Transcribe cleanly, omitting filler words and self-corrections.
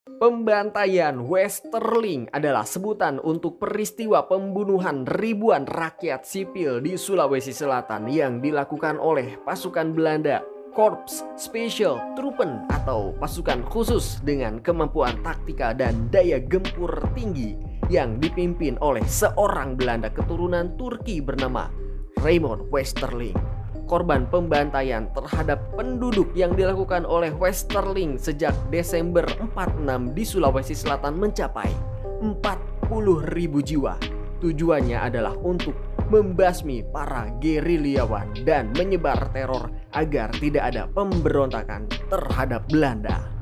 Pembantaian Westerling adalah sebutan untuk peristiwa pembunuhan ribuan rakyat sipil di Sulawesi Selatan yang dilakukan oleh pasukan Belanda, Korps Special Troepen atau pasukan khusus dengan kemampuan taktika dan daya gempur tinggi yang dipimpin oleh seorang Belanda keturunan Turki bernama Raymond Westerling. Korban pembantaian terhadap penduduk yang dilakukan oleh Westerling sejak Desember 46 di Sulawesi Selatan mencapai 40.000 jiwa. Tujuannya adalah untuk membasmi para gerilyawan dan menyebar teror agar tidak ada pemberontakan terhadap Belanda.